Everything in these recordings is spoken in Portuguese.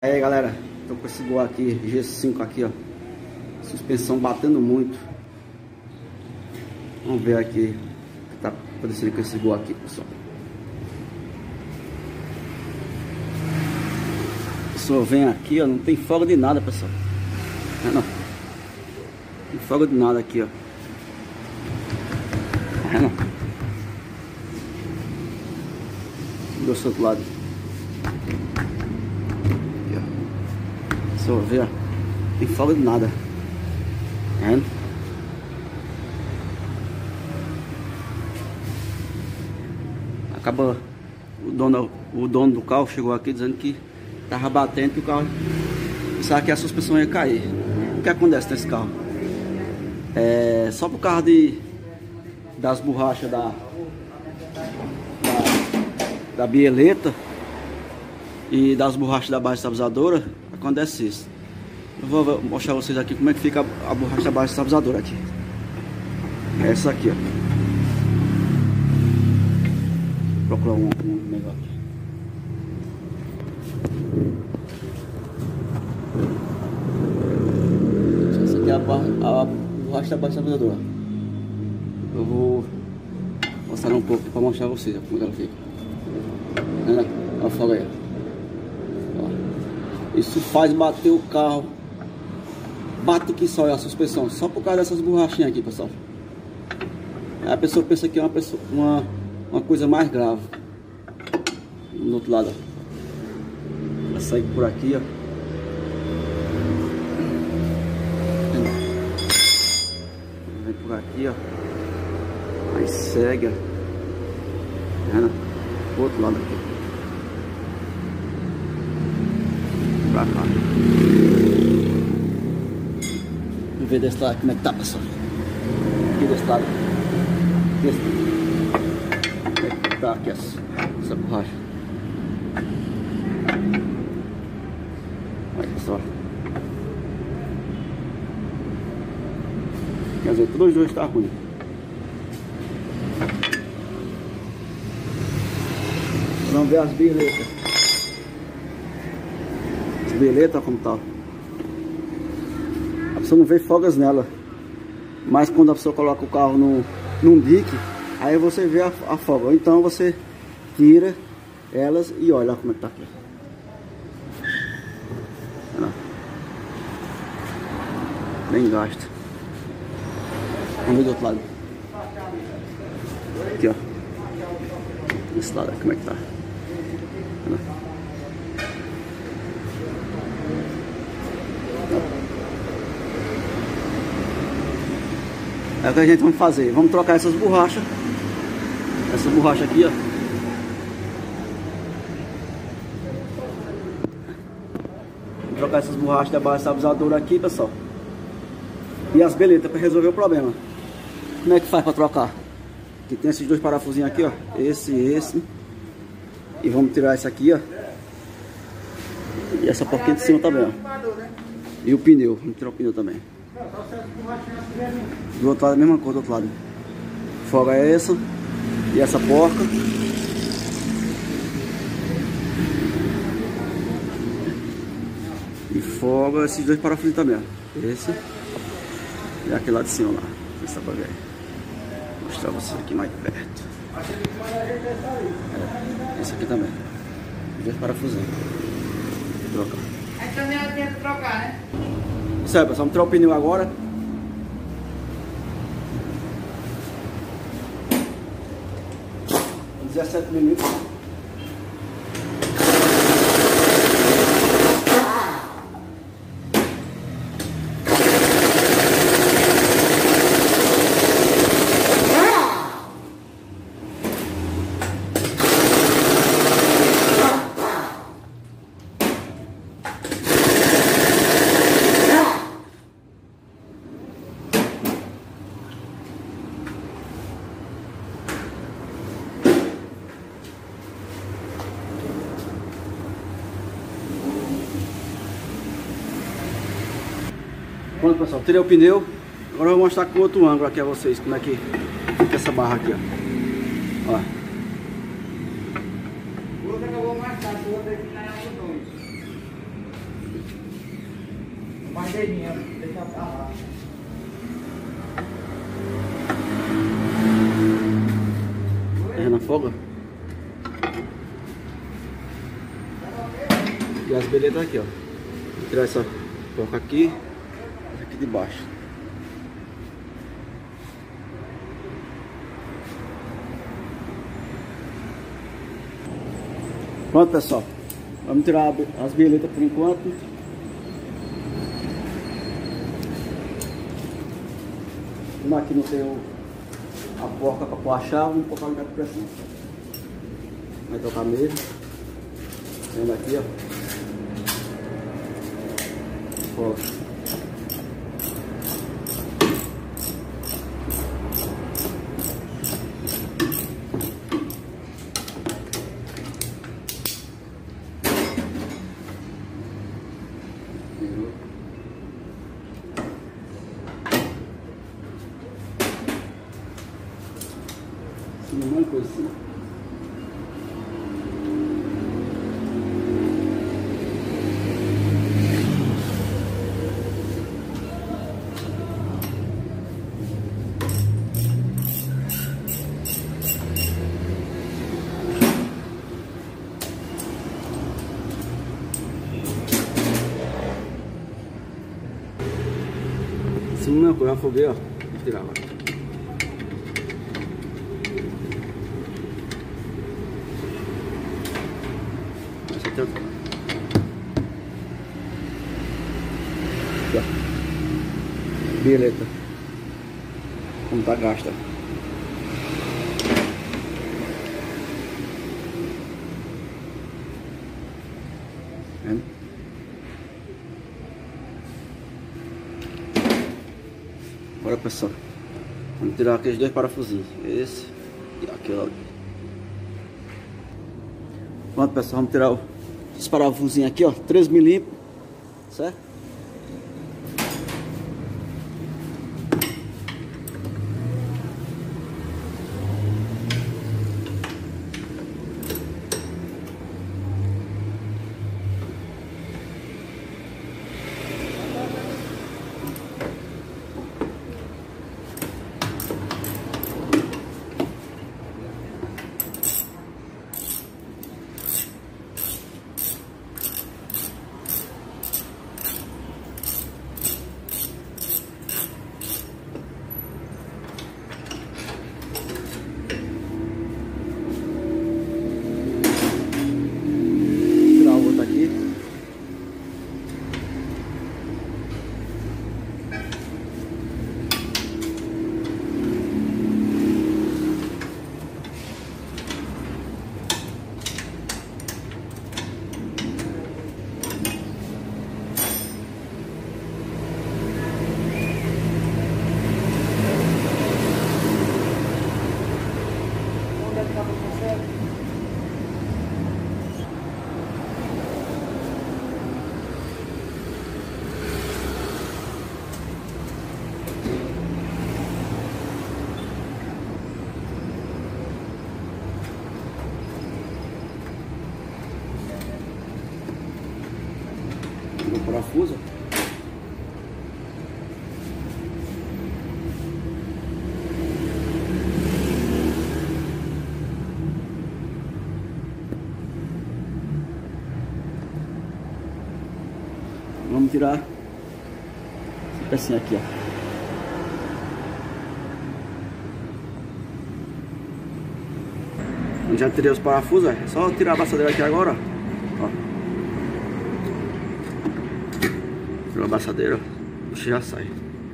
Aí galera, tô com esse gol aqui, G5 aqui, ó. Suspensão batendo muito. Vamos ver aqui o que tá acontecendo com esse gol aqui, pessoal. O pessoal vem aqui, ó, não tem folga de nada, pessoal. Não tem folga de nada aqui, ó. Não. Do outro lado. Aqui, ó. Só ver, ó. Não tem folga de nada. Acaba o dono do carro chegou aqui dizendo que tava batendo, que o carro pensava que a suspensão ia cair. O que acontece nesse carro? Só por causa das borrachas da bieleta e das borrachas da base estabilizadora, acontece isso. Eu vou mostrar vocês aqui como é que fica a borracha da base estabilizadora aqui. É essa aqui, ó. Vou procurar um negócio aqui. Essa aqui é a borracha da base estabilizadora. Eu vou mostrar um pouco para mostrar a vocês, ó, como é que ela fica. Olha a folga aí. Ó. Isso faz bater o carro. Bate que só é a suspensão, só por causa dessas borrachinhas aqui, pessoal. Aí a pessoa pensa que é uma coisa mais grave. No outro lado, ó. Vai sair por aqui, ó. Vem por aqui, ó. Aí segue, ó. Do outro lado aqui. Pra cá. Vamos ver desse lado como é que tá, pessoal. Aqui desse lado. Como é que tá aqui essa borracha. Olha, pessoal. Quer dizer, todos os dois tá ruim. Vamos ver as biletas. As biletas como tá. A pessoa não vê folgas nela. Mas quando a pessoa coloca o carro num dique, aí você vê a folga. Ou então você tira elas e olha como é que tá aqui. Nem gasta. Vamos ver do outro lado. Aqui, ó. Desse lado, como é que tá. É o que a gente vai fazer. Vamos trocar essas borrachas. Essa borracha aqui, ó. Vamos trocar essas borrachas da base estabilizadora aqui, pessoal. E as beletas para resolver o problema. Como é que faz para trocar? Aqui tem esses dois parafusinhos aqui, ó. Esse e esse. E vamos tirar esse aqui, ó. E essa porquinha de cima também, ó. E o pneu. Vamos tirar o pneu também. Do outro lado a mesma coisa, do outro lado. Folga é essa. E essa porca. E folga esses dois parafusos também, ó. Esse e aquele lá de cima lá. Não sei se dá pra ver. Vou mostrar vocês aqui mais perto. Esse aqui também. Os dois parafusinhos. Vou trocar. Aí também eu tenho que trocar, né? Isso aí, pessoal. Vamos tirar o pneu agora. Com 17 minutos. Pronto, pessoal, tirei o pneu. Agora eu vou mostrar com outro ângulo aqui a vocês como é que fica essa barra aqui, ó. Outra que eu vou mostrar, outra aqui na Madeirinha, deixa pra lá. É na folga. E as beletas aqui, ó. Vou tirar essa porca aqui, essa aqui de baixo. Pronto, pessoal. Vamos tirar as beletas por enquanto. Como aqui não tem a porca para pôr a chave, vamos colocar o lugar de pressão. Vai tocar mesmo. Vendo aqui, ó. Ó. Uma coisa assim. Assim, uma coisa, afoguei, ó. Vou tirar agora. Bilheta. Como tá gasta. Vendo? Bora, pessoal. Vamos tirar aqueles dois parafusinhos. Esse e aquele ali. Pronto, pessoal. Vamos tirar os parafusinhos aqui, ó. 3 milímetros. Certo? O parafuso. Vamos tirar essa pecinha aqui, ó. Eu já tirei os parafusos, é só tirar a abraçadeira aqui agora, ó. Tirou a abraçadeira, o já sai.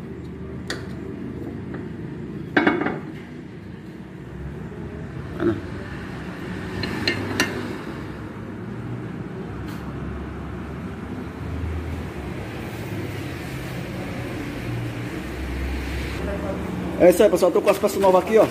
É isso aí, pessoal. Tô com as peças novas aqui, ó.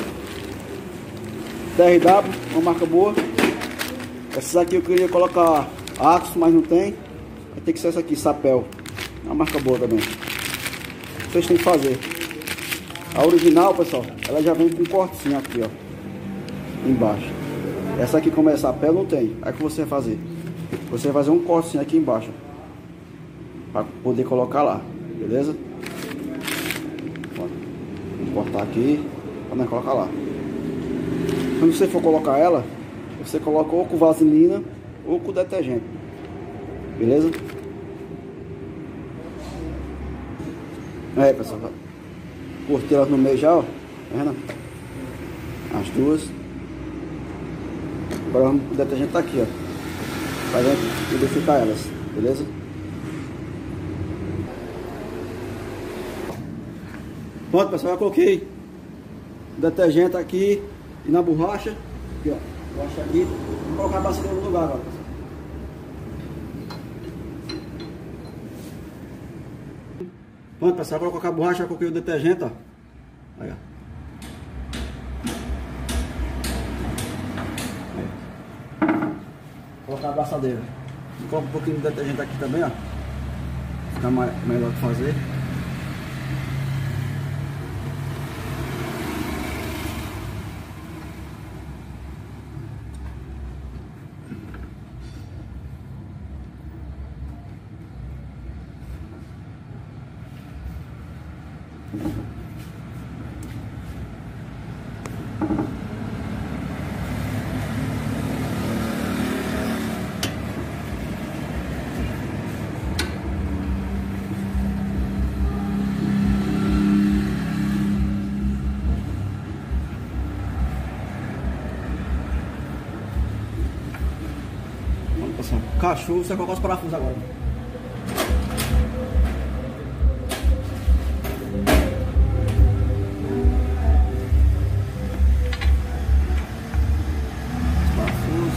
DRW, uma marca boa. Essas aqui eu queria colocar Axos, mas não tem. Vai ter que ser essa aqui, Sapel. Uma marca boa também. Vocês têm que fazer. A original, pessoal, ela já vem com um cortezinho aqui, ó. Embaixo. Essa aqui, como é Sapel, não tem. Aí o que você vai fazer? Você vai fazer um cortezinho aqui embaixo. para poder colocar lá, beleza? Vou cortar aqui para nós colocar lá. Quando você for colocar ela, você coloca ou com vaselina ou com detergente, beleza? Aí, pessoal, cortei elas no meio já, ó, tá vendo? As duas. Agora o detergente tá aqui, ó, pra gente lubrificar elas, beleza? Pronto, pessoal, eu coloquei o detergente aqui e na borracha, aqui, ó, borracha aqui. Vou colocar a bacia no lugar agora, pessoal. Pronto, pessoal, vou colocar a borracha, eu coloquei o detergente, ó. Aí, ó. Vou colocar a abraçadeira. Coloca um pouquinho de detergente aqui também, ó. Fica melhor de fazer. Cachorro, você coloca os parafusos agora. Os parafusos.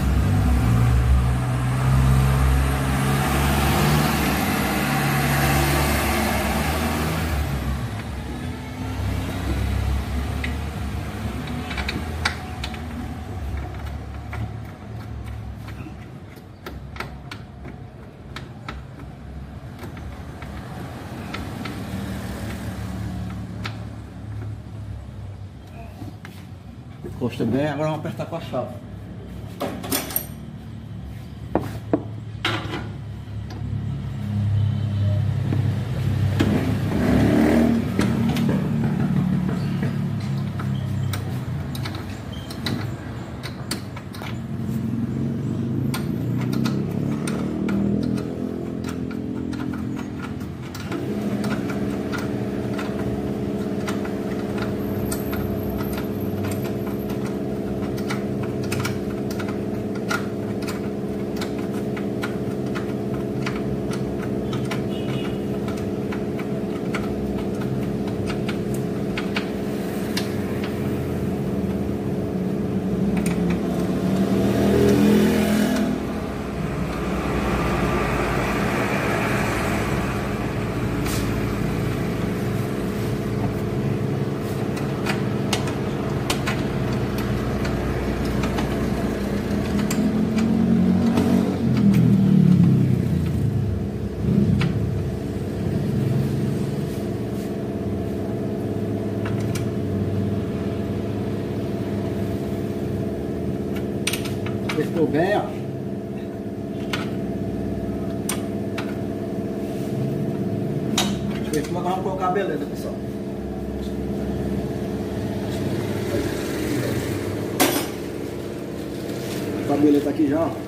Encosta bem, agora vamos apertar com a chave. Apertou bem, ó. Apertou, agora vamos colocar a beleza, pessoal. A beleza aqui já, ó.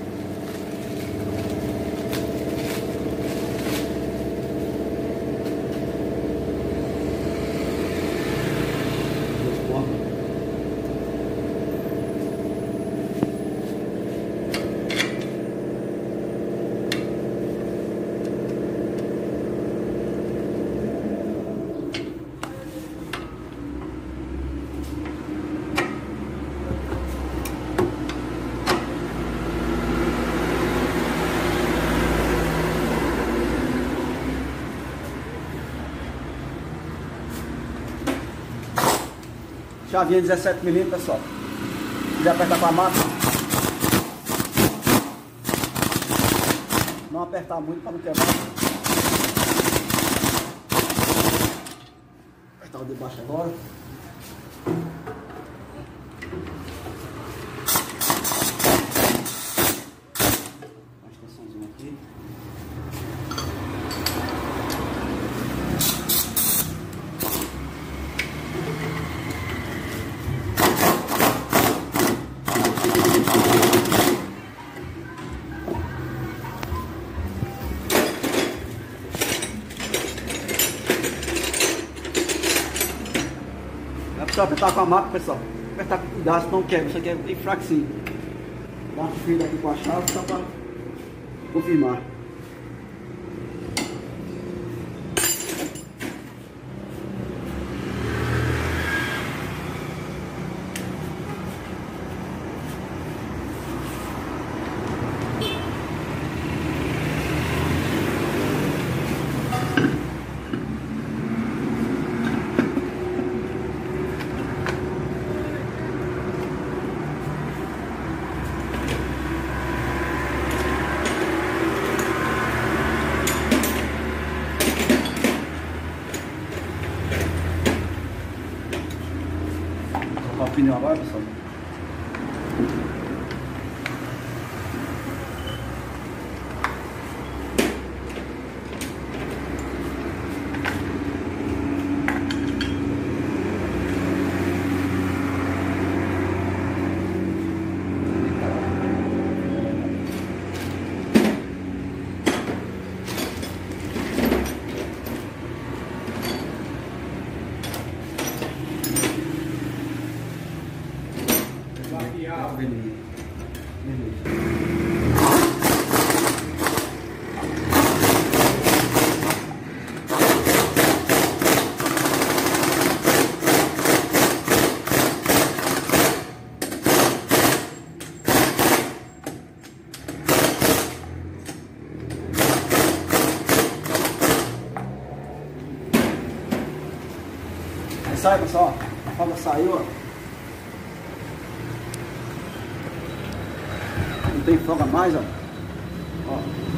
Chavinha 17mm, pessoal. Se quiser apertar com a máquina, não apertar muito para não quebrar. Apertar o de baixo agora. Uma extensãozinha aqui. Só apertar com a máquina, pessoal. Apertar com cuidado, senão quebra. Isso aqui é bem fraquinho. Dá uma conferida aqui com a chave só para confirmar. O pneu agora, pessoal. Aí sai, pessoal, a folga saiu, ó. Não tem folga mais, ó. Ó.